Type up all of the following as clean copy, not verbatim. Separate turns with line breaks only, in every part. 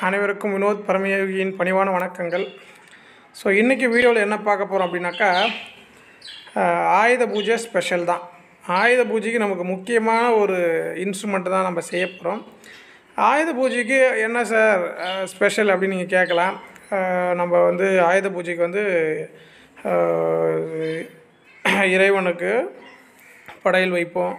அனைவருக்கும் வினோத் பரமயோகியின் பணிவான வணக்கங்கள். ஸோ இன்றைக்கி வீடியோவில் என்ன பார்க்க போகிறோம் அப்படின்னாக்கா, ஆயுத பூஜை ஸ்பெஷல் தான். ஆயுத பூஜைக்கு நமக்கு முக்கியமான ஒரு இன்ஸ்ட்ருமெண்ட்டு தான் நம்ம செய்ய போகிறோம். ஆயுத பூஜைக்கு என்ன சார் ஸ்பெஷல் அப்படின்னு நீங்கள் கேட்கலாம். நம்ம ஆயுத பூஜைக்கு இறைவனுக்கு படையல் வைப்போம்.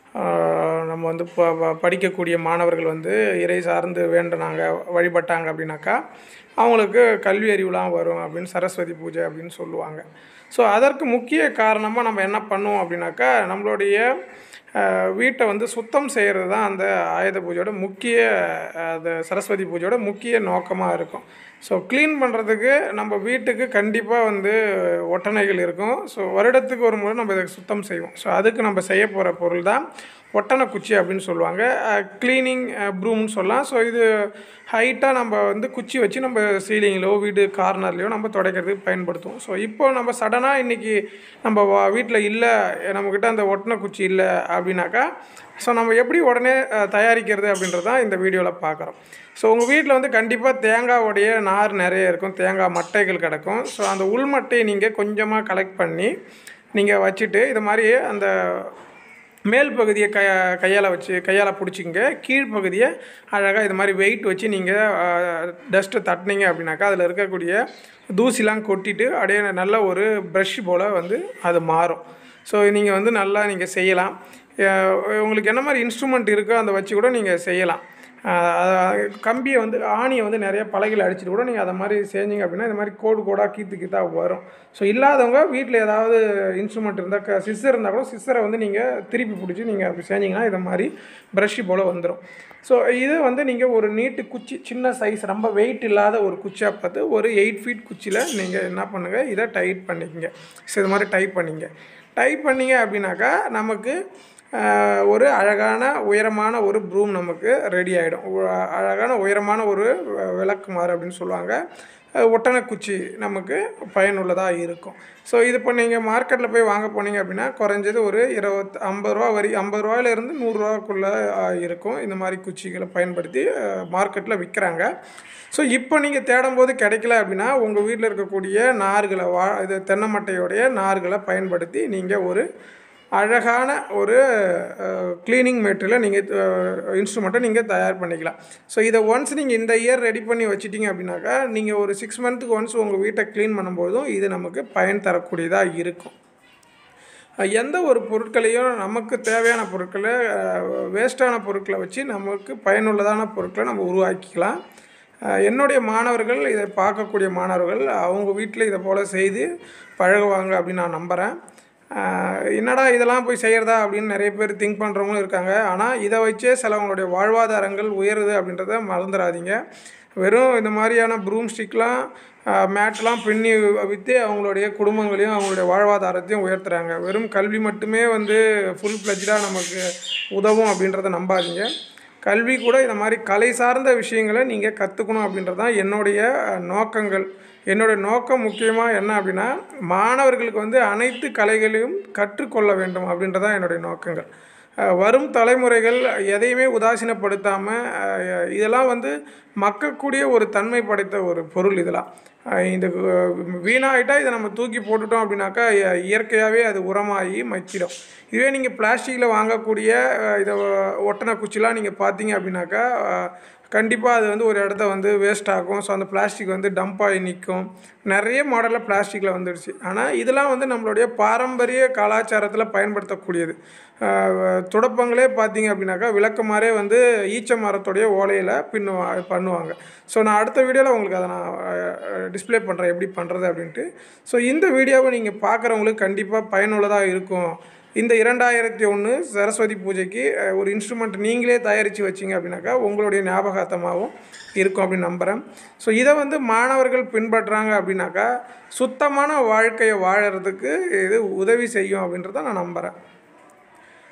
நம்ம படிக்கக்கூடிய மாணவர்கள் இறை சார்ந்து வேண்டுனாங்க, வழிபட்டாங்க அப்படின்னாக்கா அவங்களுக்கு கல்வி அறிவுலாம் வரும் அப்படின்னு சரஸ்வதி பூஜை அப்படின்னு சொல்லுவாங்க. ஸோ அதற்கு முக்கிய காரணமாக நம்ம என்ன பண்ணுவோம் அப்படின்னாக்கா, நம்மளுடைய வீட்டை சுத்தம் செய்கிறது தான் அந்த ஆயுத பூஜையோட முக்கிய, அந்த சரஸ்வதி பூஜையோட முக்கிய நோக்கமாக இருக்கும். ஸோ க்ளீன் பண்ணுறதுக்கு நம்ம வீட்டுக்கு கண்டிப்பாக ஒட்டணைகள் இருக்கும். ஸோ வருடத்துக்கு ஒரு முறை நம்ம இதை சுத்தம் செய்வோம். ஸோ அதுக்கு நம்ம செய்ய போகிற பொருள் தான் ஒட்டனை குச்சி அப்படின்னு சொல்லுவாங்க. க்ளீனிங் ப்ரூம்னு சொல்லலாம். ஸோ இது ஹைட்டாக நம்ம குச்சி வச்சு நம்ம சீலிங்கிலோ வீடு கார்னர்லேயோ நம்ம துடைக்கிறதுக்கு பயன்படுத்துவோம். ஸோ இப்போ நம்ம சடனாக இன்றைக்கி நம்ம வீட்டில் இல்லை, நம்மக்கிட்ட அந்த ஒட்டனை குச்சி இல்லை அப்படின்னாக்கா, ஸோ நம்ம எப்படி உடனே தயாரிக்கிறது அப்படின்றது தான் இந்த வீடியோவில் பார்க்குறோம். ஸோ உங்கள் வீட்டில் கண்டிப்பாக தேங்காவுடைய நார் நிறைய இருக்கும், தேங்காய் மட்டைகள் கிடக்கும். ஸோ அந்த உள்மட்டையை நீங்கள் கொஞ்சமாக கலெக்ட் பண்ணி நீங்கள் வச்சுட்டு, இது மாதிரி அந்த மேல் பகுதியை கையால் பிடிச்சிங்க, கீழ்ப்பகுதியை அழகாக இது மாதிரி வெயிட் வச்சு நீங்கள் டஸ்ட்டு தட்டினீங்க அப்படின்னாக்கா அதில் இருக்கக்கூடிய தூசிலாம் கொட்டிட்டு அப்படியே நல்ல ஒரு ப்ரஷ் போல் அது மாறும். ஸோ நீங்கள் நல்லா நீங்கள் செய்யலாம். உங்களுக்கு என்ன மாதிரி இன்ஸ்ட்ருமெண்ட் இருக்கோ அதை வச்சு கூட நீங்கள் செய்யலாம். கம்பியை ஆணியை நிறைய பலகையில் அடிச்சுட்டு கூட நீங்கள் அதை மாதிரி செஞ்சீங்க அப்படின்னா இந்த மாதிரி கோடாக கீத்தாக வரும். ஸோ இல்லாதவங்க வீட்டில் ஏதாவது இன்ஸ்ட்ருமெண்ட் இருந்தால், சிஸ்ஸர் இருந்தால் கூட சிஸ்ஸரை நீங்கள் திருப்பி பிடிச்சி நீங்கள் அப்படி செஞ்சிங்கன்னா இதை மாதிரி ப்ரஷ்ஷு போல் வந்துடும். ஸோ இது நீங்கள் ஒரு நீட்டு குச்சி, சின்ன சைஸ், ரொம்ப வெயிட் இல்லாத ஒரு குச்சியாக பார்த்து ஒரு 8 ஃபீட் குச்சியில் நீங்கள் என்ன பண்ணுங்கள், இதை டைட் பண்ணிக்கங்க. ஸோ இது மாதிரி டைப் பண்ணிங்க அப்படின்னாக்கா நமக்கு ஒரு அழகான உயரமான ஒரு ப்ரூம் நமக்கு ரெடி ஆகிடும். அழகான உயரமான ஒரு விளக்குமாறு அப்படின்னு சொல்லுவாங்க. ஒட்டனை குச்சி நமக்கு பயனுள்ளதாக இருக்கும். ஸோ இது இப்போ நீங்கள் மார்க்கெட்டில் போய் வாங்க போனீங்க அப்படின்னா குறைஞ்சது ஒரு 50 ரூபா 50 ரூபாயிலேருந்து 100 ரூபாக்குள்ளே இருக்கும். இந்த மாதிரி குச்சிகளை பயன்படுத்தி மார்க்கெட்டில் விற்கிறாங்க. ஸோ இப்போ நீங்கள் தேடும்போது கிடைக்கல அப்படின்னா உங்கள் வீட்டில் இருக்கக்கூடிய நார்களை இது தென்னை மட்டையோடைய நார்களை பயன்படுத்தி நீங்கள் ஒரு அழகான ஒரு க்ளீனிங் மெட்டீரியலை நீங்கள் இன்ஸ்ட்ருமெண்ட்டை நீங்கள் தயார் பண்ணிக்கலாம். ஸோ இதை ஒன்ஸ் நீங்கள் இந்த இயர் ரெடி பண்ணி வச்சிட்டிங்க அப்படின்னாக்கா நீங்கள் ஒரு 6 மந்த்துக்கு ஒன்ஸ் உங்கள் வீட்டை க்ளீன் பண்ணும்போதும் இது நமக்கு பயன் தரக்கூடியதாக இருக்கும். எந்த ஒரு பொருட்களையும் நமக்கு தேவையான பொருட்களை, வேஸ்ட்டான பொருட்களை வச்சு நமக்கு பயனுள்ளதான பொருட்களை நம்ம உருவாக்கிக்கலாம். என்னுடைய மாணவர்கள், இதை பார்க்கக்கூடிய மாணவர்கள் அவங்க வீட்டில் இதை போல் செய்து பழகுவாங்க அப்படின்னு நான் நம்புகிறேன். என்னடா இதெல்லாம் போய் செய்கிறதா அப்படின்னு நிறைய பேர் திங்க் பண்ணுறவங்களும் இருக்காங்க. ஆனால் இதை வச்சே சிலவங்களுடைய வாழ்வாதாரங்கள் உயருது அப்படின்றத மறந்துடாதீங்க. வெறும் இந்த மாதிரியான ப்ரூம் ஸ்டிக்லாம் மேட்லாம் பின்னி விற்று அவங்களுடைய குடும்பங்களையும் அவங்களுடைய வாழ்வாதாரத்தையும் உயர்த்துறாங்க. வெறும் கல்வி மட்டுமே ஃபுல் ஃப்ளெஜ்டாக நமக்கு உதவும் அப்படின்றத நம்பாதீங்க. கல்வி கூட இந்த மாதிரி கலை சார்ந்த விஷயங்களை நீங்கள் கற்றுக்கணும் அப்படின்றது தான் என்னுடைய நோக்கங்கள். என்னுடைய நோக்கம் முக்கியமாக என்ன அப்படின்னா, மாணவர்களுக்கு அனைத்து கலைகளையும் கற்றுக்கொள்ள வேண்டும் அப்படின்றதான் என்னுடைய நோக்கங்கள். வரும் தலைமுறைகள் எதையுமே உதாசீனப்படுத்தாமல், இதெல்லாம் மக்கக்கூடிய ஒரு தன்மை படைத்த ஒரு பொருள். இதெல்லாம் இந்த வீணாகிட்டால் இதை நம்ம தூக்கி போட்டுட்டோம் அப்படின்னாக்கா இயற்கையாகவே அது உரமாகி மக்கிடும். இதுவே நீங்கள் பிளாஸ்டிக்கில் வாங்கக்கூடிய இதை ஒட்டனை குச்சிலாம் நீங்கள் பார்த்தீங்க அப்படின்னாக்கா கண்டிப்பாக அது ஒரு இடத்த வேஸ்ட் ஆகும். ஸோ அந்த பிளாஸ்டிக் டம்ப் ஆகி நிற்கும். நிறைய மாடலில் பிளாஸ்டிக்கில் வந்துடுச்சு. ஆனால் இதெல்லாம் நம்மளுடைய பாரம்பரிய கலாச்சாரத்தில் பயன்படுத்தக்கூடியது. துடப்பங்களே பார்த்தீங்க அப்படின்னாக்கா விளக்கமாரே ஈச்ச மரத்துடைய ஓலையில் பண்ணுவாங்க. ஸோ நான் அடுத்த வீடியோவில் உங்களுக்கு அதை நான் டிஸ்பிளே பண்ணுறேன் எப்படி பண்ணுறது அப்படின்ட்டு. ஸோ இந்த வீடியோவை நீங்கள் பார்க்குறவங்களுக்கு கண்டிப்பாக பயனுள்ளதாக இருக்கும். இந்த 2001 சரஸ்வதி பூஜைக்கு ஒரு இன்ஸ்ட்ருமெண்ட் நீங்களே தயாரித்து வச்சிங்க அப்படின்னாக்கா உங்களுடைய ஞாபகார்த்தமாகவும் இருக்கும் அப்படின்னு நம்புகிறேன். ஸோ இதை மாணவர்கள் பின்பற்றுறாங்க அப்படின்னாக்கா சுத்தமான வாழ்க்கையை வாழறதுக்கு இது உதவி செய்யும் அப்படின்றத நான் நம்புகிறேன்.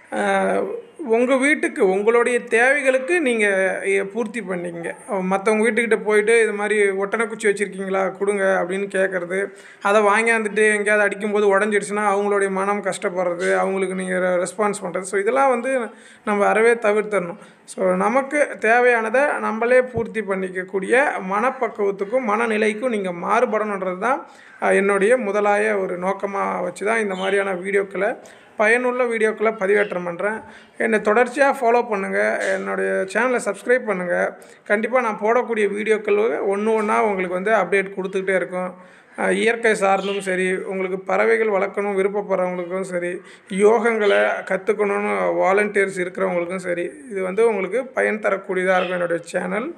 உங்கள் வீட்டுக்கு உங்களுடைய தேவைகளுக்கு நீங்கள் பூர்த்தி பண்ணிக்கங்க. மற்றவங்க வீட்டுக்கிட்ட போயிட்டு இது மாதிரி ஒட்டனை குச்சி வச்சுருக்கீங்களா கொடுங்க அப்படின்னு கேட்குறது, அதை வாங்கியாந்துட்டு எங்கேயாவது அடிக்கும்போது உடஞ்சிடுச்சுன்னா அவங்களுடைய மனம் கஷ்டப்படுறது, அவங்களுக்கு நீங்கள் ரெஸ்பான்ஸ் பண்ணுறது. ஸோ இதெல்லாம் வந்து நம்ம அறவே தவிர்த்தரணும். ஸோ நமக்கு தேவையானதை நம்மளே பூர்த்தி பண்ணிக்கக்கூடிய மனப்பக்குவத்துக்கும் மனநிலைக்கும் நீங்கள் மாறுபடணுன்றது தான் என்னுடைய முதலாய ஒரு நோக்கமாக வச்சு தான் இந்த மாதிரியான வீடியோக்களை, பயனுள்ள வீடியோக்களை பதிவேற்றம் பண்ணுறேன். என்னை தொடர்ச்சியாக ஃபாலோ பண்ணுங்கள், என்னுடைய சேனலை சப்ஸ்கிரைப் பண்ணுங்கள். கண்டிப்பாக நான் போடக்கூடிய வீடியோக்கள் ஒன்று ஒன்றா உங்களுக்கு வந்து அப்டேட் கொடுத்துக்கிட்டே இருக்கும். இயற்கை சார்ந்தும் சரி, உங்களுக்கு பறவைகள் வளர்க்கணும் விருப்பப்படுறவங்களுக்கும் சரி, யோகங்களை கற்றுக்கணுன்னு வாலண்டியர்ஸ் இருக்கிறவங்களுக்கும் சரி, இது வந்து உங்களுக்கு பயன் தரக்கூடியதாக இருக்கும். என்னுடைய சேனல்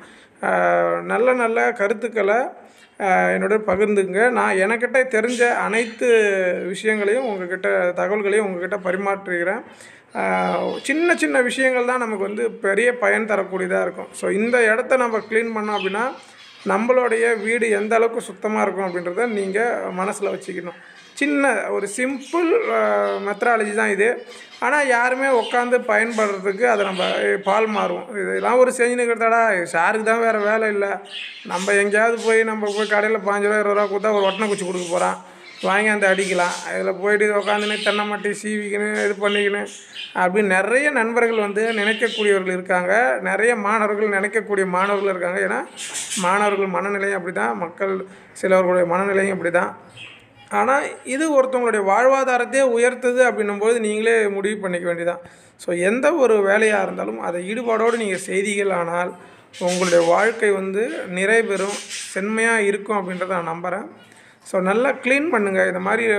நல்ல நல்ல கருத்துக்களை என்னோட பகிர்ந்துங்க. நான் எனக்கிட்ட தெரிஞ்ச அனைத்து விஷயங்களையும் உங்கள்கிட்ட தகவல்களையும் உங்கள்கிட்ட பரிமாற்றுகிறேன். சின்ன சின்ன விஷயங்கள் தான் நமக்கு வந்து பெரிய பயன் தரக்கூடியதாக இருக்கும். ஸோ இந்த இடத்த நம்ம க்ளீன் பண்ணோம் அப்படின்னா நம்மளுடைய வீடு எந்த அளவுக்கு சுத்தமாக இருக்கும் அப்படின்றத நீங்கள் மனசில் வச்சுக்கணும். சின்ன ஒரு சிம்பிள் மெத்தடாலஜி தான் இது. ஆனால் யாருமே உட்காந்து பயன்படுறதுக்கு அதை நம்ம பால் மாறுவோம். இதெல்லாம் ஒரு செஞ்சுன்னுக்கிறதாடா சாருக்கு தான் வேறு வேலை இல்லை, நம்ம எங்கேயாவது போய் கடையில் 5 ரூபா 20 ரூபா கொடுத்தா ஒரு ஒட்டனை குச்சி கொடுக்க போகிறான், வாங்கி அந்த அடிக்கலாம், இதில் போய்ட்டு உட்காந்துன்னு தென்னை மட்டி சீவிக்கின்னு இது பண்ணிக்கின்னு அப்படின்னு நிறைய நண்பர்கள் வந்து நினைக்கக்கூடியவர்கள் இருக்காங்க. நிறைய மாணவர்கள் நினைக்கக்கூடிய மாணவர்கள் இருக்காங்க. ஏன்னா மாணவர்கள் மனநிலையும் அப்படி தான், மக்கள் சிலவர்களுடைய மனநிலையும் அப்படி தான். ஆனால் இது ஒருத்தவங்களுடைய வாழ்வாதாரத்தையே உயர்த்துது அப்படின்னும்போது நீங்களே முடிவு பண்ணிக்க வேண்டியதான். ஸோ எந்த ஒரு வேலையாக இருந்தாலும் அதை ஈடுபாடோடு நீங்கள் செய்தீர்கள் ஆனால் உங்களுடைய வாழ்க்கை வந்து நிறைபெறும், செம்மையாக இருக்கும் அப்படின்றத நான் நம்புகிறேன். ஸோ நல்லா க்ளீன் பண்ணுங்கள். இந்த மாதிரி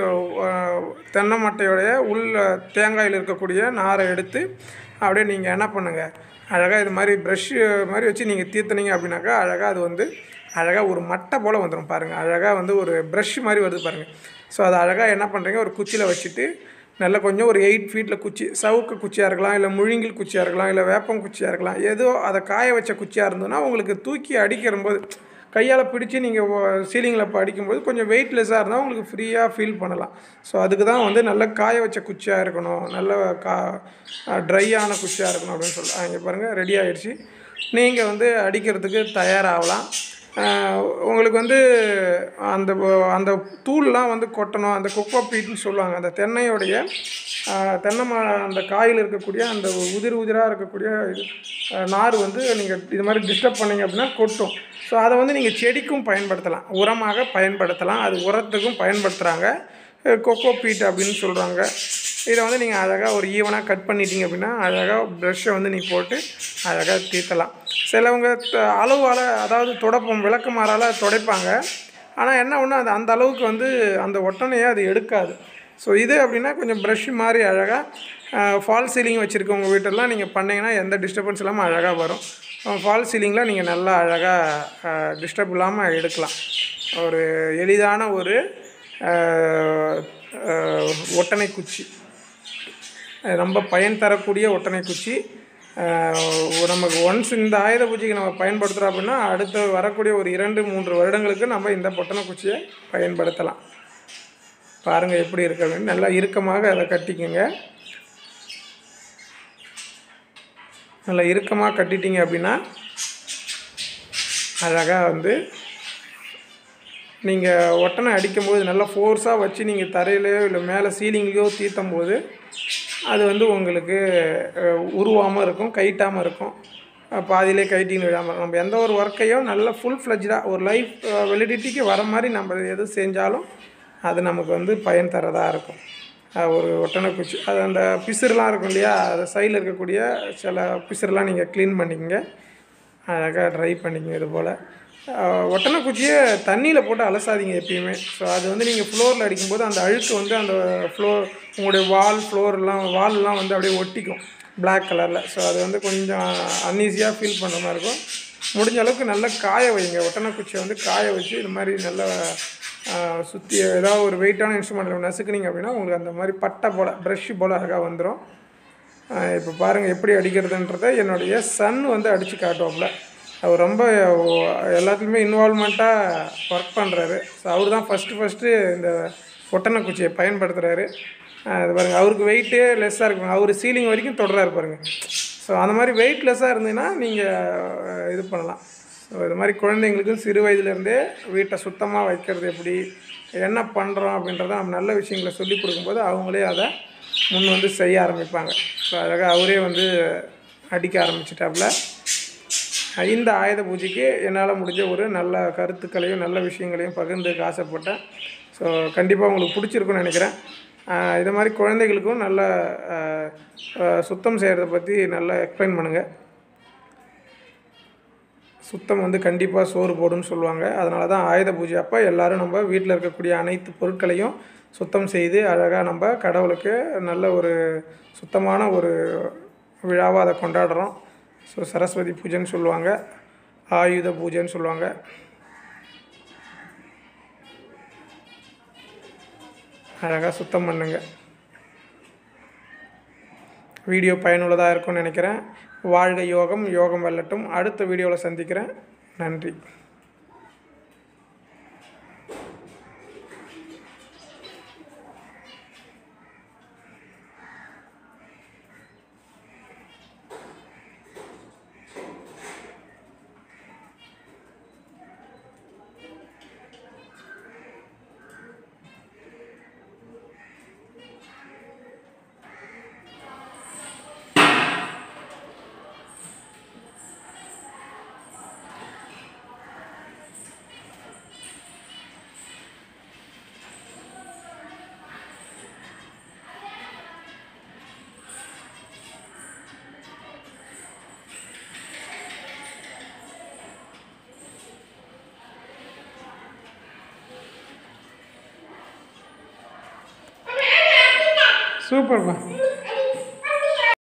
தென்னை மட்டையோடைய தேங்காயில் இருக்கக்கூடிய நாரை எடுத்து அப்படியே நீங்கள் என்ன பண்ணுங்கள், அழகாக இது மாதிரி ப்ரஷ்ஷு மாதிரி வச்சு நீங்கள் தீர்த்துனீங்க அப்படின்னாக்கா அழகாக அது வந்து அழகாக ஒரு மட்டை போல் வந்துடும் பாருங்கள். அழகாக வந்து ஒரு ப்ரஷ் மாதிரி வருது பாருங்கள். ஸோ அதை அழகாக என்ன பண்ணுறீங்க, ஒரு குச்சியில் வச்சுட்டு நல்லா கொஞ்சம் ஒரு 8 ஃபீட்டில் குச்சி, சவுக்கு குச்சியாக இருக்கலாம், இல்லை முழுங்கில் குச்சியாக இருக்கலாம், இல்லை வேப்பம் குச்சியாக இருக்கலாம், ஏதோ அதை காய வச்ச குச்சியாக இருந்ததுன்னா உங்களுக்கு தூக்கி அடிக்கிறம்போது கையால் பிடிச்சி நீங்கள் சீலிங்கில் இப்போ அடிக்கும்போது கொஞ்சம் வெயிட்லெஸ்ஸாக இருந்தால் உங்களுக்கு ஃப்ரீயாக ஃபீல் பண்ணலாம். ஸோ அதுக்கு தான் வந்து நல்ல காய வச்ச குச்சியாக இருக்கணும், நல்ல ட்ரையான குச்சியாக இருக்கணும் அப்படின்னு சொல்லலாம். இங்கே பாருங்கள் ரெடி ஆகிடுச்சு. நீங்கள் வந்து அடிக்கிறதுக்கு தயாராகலாம். உங்களுக்கு வந்து அந்த அந்த தூள்லாம் வந்து கொட்டணும், அந்த கொக்கோ பீட்னு சொல்லுவாங்க. அந்த தென்னையோடைய தென்னை அந்த காயில் இருக்கக்கூடிய அந்த உதிராக இருக்கக்கூடிய நார் வந்து நீங்கள் இது மாதிரி டிஸ்டர்ப் பண்ணிங்க அப்படின்னா கொட்டும். ஸோ அதை வந்து நீங்கள் செடிக்கும் பயன்படுத்தலாம், உரமாக பயன்படுத்தலாம். அது உரத்துக்கும் பயன்படுத்துகிறாங்க, கொக்கோ பீட் அப்படின்னு சொல்கிறாங்க. இதை வந்து நீங்கள் அழகாக ஒரு ஈவனாக கட் பண்ணிட்டீங்க அப்படின்னா அழகாக ப்ரஷ்ஷை வந்து நீங்கள் போட்டு அழகாக தீர்த்தலாம். சிலவங்க அளவால், அதாவது துடைப்பம் விளக்குமாறால் துடைப்பாங்க. ஆனால் என்ன ஒன்று அது அந்த அளவுக்கு வந்து அந்த ஒட்டனையை அது எடுக்காது. ஸோ இது அப்படின்னா கொஞ்சம் ப்ரஷ்ஷு மாதிரி அழகாக ஃபால் சீலிங் வச்சுருக்கவங்க வீட்டெல்லாம் நீங்கள் பண்ணிங்கன்னா எந்த டிஸ்டர்பன்ஸ் இல்லாமல் அழகாக வரும். ஃபால் சீலிங்கில் நீங்கள் நல்லா அழகாக டிஸ்டர்ப் இல்லாமல் எடுக்கலாம். ஒரு எளிதான ஒரு ஒட்டனை குச்சி, ரொம்ப பயன் தரக்கூடிய ஒட்டனை குச்சி. நமக்கு ஒன்ஸ் இந்த ஆயுத பூஜைக்கு நம்ம பயன்படுத்துகிறோம் அப்படின்னா அடுத்து வரக்கூடிய ஒரு 2-3 வருடங்களுக்கு நம்ம இந்த ஒட்டனை குச்சியை பயன்படுத்தலாம். பாருங்கள் எப்படி இருக்க வேண்டும். நல்லா இறுக்கமாக அதை கட்டிக்கோங்க. நல்லா இறுக்கமாக கட்டிட்டீங்க அப்படின்னா அழகாக வந்து நீங்கள் ஒட்டனை அடிக்கும்போது நல்லா ஃபோர்ஸாக வச்சு நீங்கள் தரையிலையோ இல்லை மேலே சீலிங்லேயோ தீர்த்தும் போது அது வந்து உங்களுக்கு உருவாமல் இருக்கும், கைட்டாமல் இருக்கும், பாதியிலே கைட்டின்னு விடாமல். நம்ம எந்த ஒரு ஒர்க்கையும் நல்லா ஃபுல் ஃப்ளெஜ்டாக ஒரு லைஃப் வெலிடிட்டிக்கு வர மாதிரி நம்ம எது செஞ்சாலும் அது நமக்கு வந்து பயன் தரதாக இருக்கும். ஒரு ஒட்டனை குச்சி அது அந்த பிசுறுலாம் இருக்கும் இல்லையா, அது சைடில் இருக்கக்கூடிய சில பிசுறுலாம் நீங்கள் க்ளீன் பண்ணிக்கங்க, அழகாக ட்ரை பண்ணிக்கங்க. இது போல் ஒட்டனை குச்சியை தண்ணியில் போட்டு அலசாதீங்க எப்பயுமே. ஸோ அது வந்து நீங்கள் ஃப்ளோரில் அடிக்கும்போது அந்த அழுக்கு வந்து அந்த உங்களுடைய வால்லாம் வந்து அப்படியே ஒட்டிக்கும் பிளாக் கலரில். ஸோ அது வந்து கொஞ்சம் அன்ஈஸியாக ஃபீல் பண்ணுற மாதிரி இருக்கும். முடிஞ்ச அளவுக்கு நல்லா காய வைங்க. ஒட்டனை குச்சியை வந்து காய வச்சு இது மாதிரி நல்லா சுற்றி ஏதாவது ஒரு வெயிட்டான இன்ஸ்ட்ருமெண்ட் நசுக்குனிங்க அப்படின்னா உங்களுக்கு அந்த மாதிரி பட்டை போல் ப்ரஷ்ஷு போல் அழகாக வந்துடும். இப்போ பாருங்கள் எப்படி அடிக்கிறதுன்றதை என்னுடைய சன் வந்து அடித்து காட்டுவாப்புல. அவர் ரொம்ப எல்லாத்துலேயுமே இன்வால்மெண்ட்டாக ஒர்க் பண்ணுறாரு. ஸோ அவர் தான் ஃபஸ்ட்டு இந்த ஒட்டனை குச்சியை பயன்படுத்துகிறாரு. இது பாருங்கள், அவருக்கு வெயிட்டே லெஸ்ஸாக இருக்குங்க, அவர் சீலிங் வரைக்கும் தொடராக பாருங்க. ஸோ அந்த மாதிரி வெயிட்லெஸ்ஸாக இருந்தீங்கன்னா நீங்கள் இது பண்ணலாம். ஸோ இது மாதிரி குழந்தைங்களுக்கும் சிறு வயதுலேருந்தே வீட்டை சுத்தமாக வைக்கிறது எப்படி, என்ன பண்ணுறோம் அப்படின்றத நம்ம நல்ல விஷயங்களை சொல்லி கொடுக்கும்போது அவங்களே அதை முன் வந்து செய்ய ஆரம்பிப்பாங்க. ஸோ அழகாக அவரே வந்து அடிக்க ஆரம்பிச்சிட்டாப்புல. இந்த ஆயுத பூஜைக்கு என்னால் முடிஞ்ச ஒரு நல்ல கருத்துக்களையும் நல்ல விஷயங்களையும் பகிர்ந்துக்க ஆசைப்பட்டேன். ஸோ கண்டிப்பாக உங்களுக்கு பிடிச்சிருக்குன்னு நினைக்கிறேன். இது மாதிரி குழந்தைகளுக்கும் நல்ல சுத்தம் செய்கிறத பற்றி நல்லா எக்ஸ்பிளைன் பண்ணுங்கள். சுத்தம் வந்து கண்டிப்பாக சோறு போடுன்னு சொல்லுவாங்க. அதனால தான் ஆயுத பூஜை அப்போ எல்லோரும் நம்ம வீட்டில் இருக்கக்கூடிய அனைத்து பொருட்களையும் சுத்தம் செய்து அழகாக நம்ம கடவுளுக்கு நல்ல ஒரு சுத்தமான ஒரு விழாவாக அதை கொண்டாடுறோம். ஸோ சரஸ்வதி பூஜைன்னு சொல்லுவாங்க, ஆயுத பூஜைன்னு சொல்லுவாங்க. அழகாக சுத்தம் பண்ணுங்க. வீடியோ பயனுள்ளதாக இருக்கும்னு நினைக்கிறேன். வாழ்க யோகம், யோகம் வெல்லட்டும். அடுத்த வீடியோவில் சந்திக்கிறேன். நன்றி. சூப்பர்ப்பா.